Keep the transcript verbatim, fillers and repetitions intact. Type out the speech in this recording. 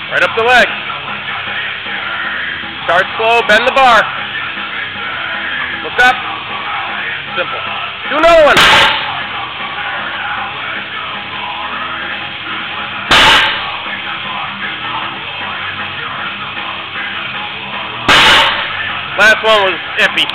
Right up the leg. Start slow, bend the bar. Look up. Simple. Do another one. Last one was iffy.